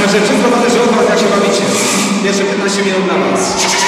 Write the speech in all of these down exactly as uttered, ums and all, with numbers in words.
Także wszystko zależy od was, jak się bawicie. Pierwsze piętnaście minut dla was.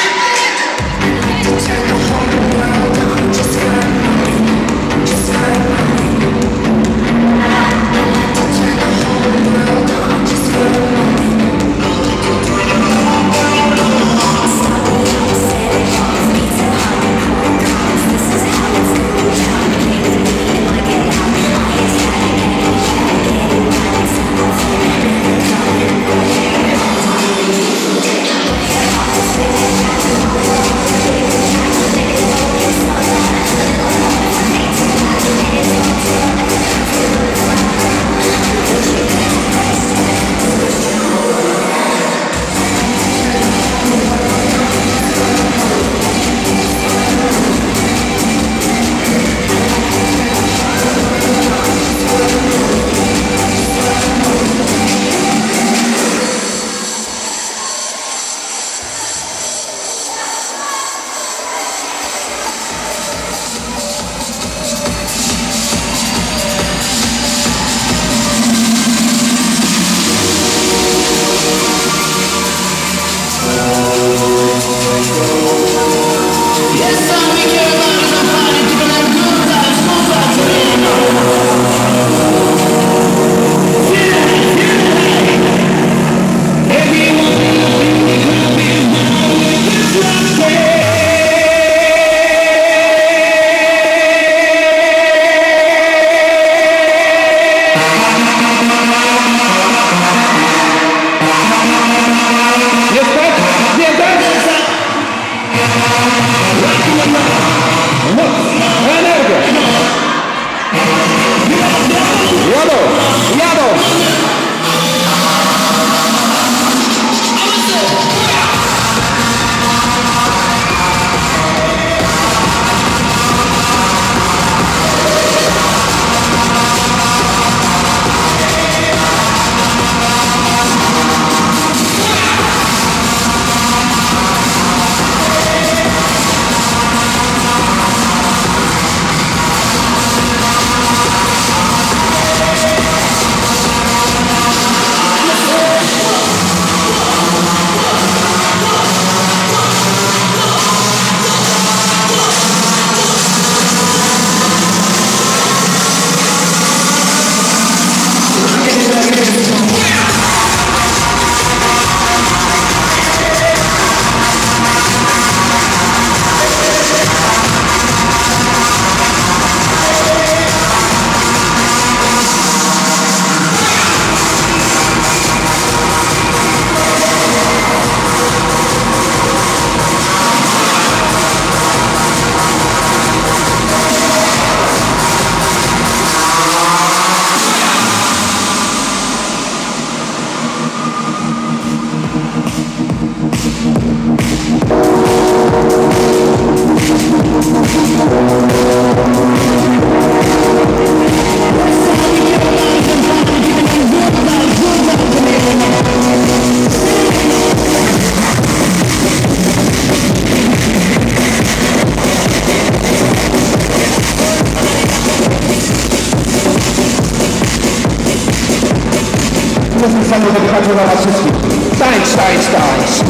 Samo wychodzi na was wszystkich. Tańcz, tańcz, tańcz!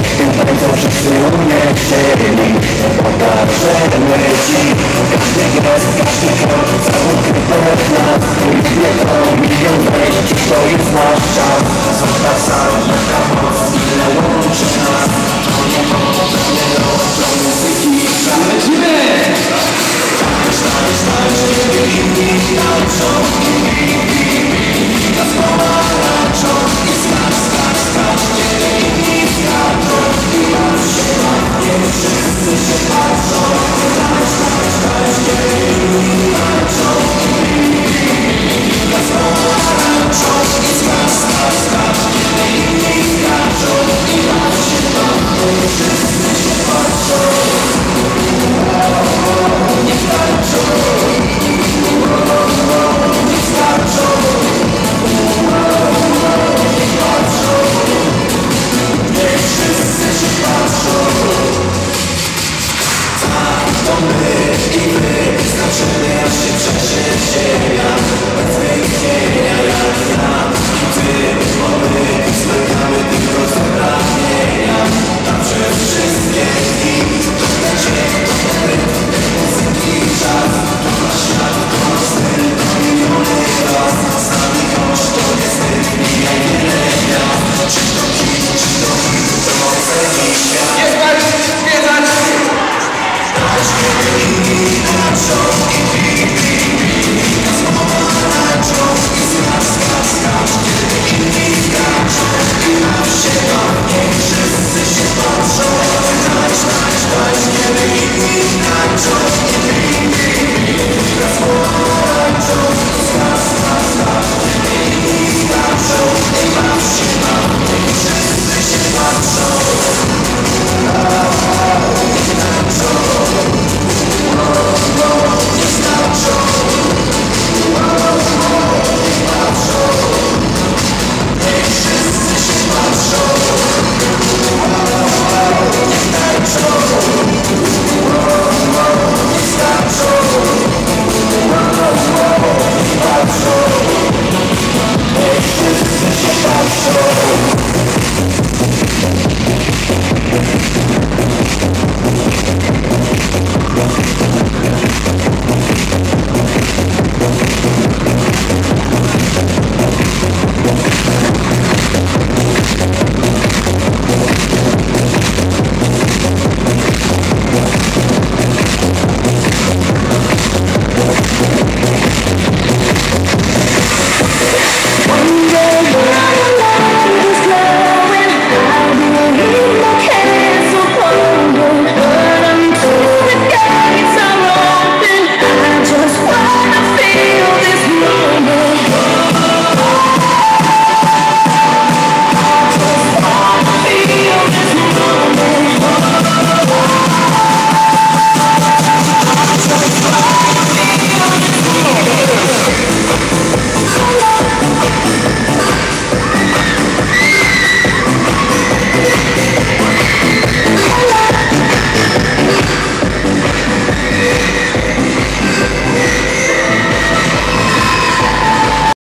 Tym tego wszyscy mnie chcieli. Pokażemy ci. Każdy gest, każdy krok, całą krypę nas. Nikt nie to milion wejść, to jest nasz czas. Zostaw sam, taka moc, ile łączy nas. To nie moc, nie rok, to muzyki. Lecimy! Tańcz, tańcz, tańcz, kiedy inni tańczą. Ta słowa raczą i skacz, skacz, skacz, kiedy inni skaczą. I już się ładnie, wszyscy się patrzą. Tańcz, tańcz, tańcz, kiedy inni tańczą. Ta słowa raczą i skacz, skacz, skacz, kiedy inni skaczą. I już się ładnie, wszyscy się patrzą. Niech tańczą, niech skaczą, niech patrzą, niech wszyscy się patrzą. Tak, to my i wy, znaczymy, aż się trzecie ziemia. Bez wytchnienia jak ja i ty, bo my smykamy tylko z pragnienia. Tam przez wszystkie dni, to dla ciebie, to rytm, muzyki czas. To na świat, to na styl, to miliony raz. Sami choć to nie wstyd, mijaj wiele gwiazd. Czy to hit, czy to hit, to oceni świat. Nie spać, zwiedzać! Tańcz, kiedy inni tańczą i pi, pi, pi. Na słowa tańczą i skacz, skacz, skacz. Kiedy inni skaczą i baw się ładnie, wszyscy się patrzą. Tańcz, tańcz, tańcz, kiedy inni tańczą.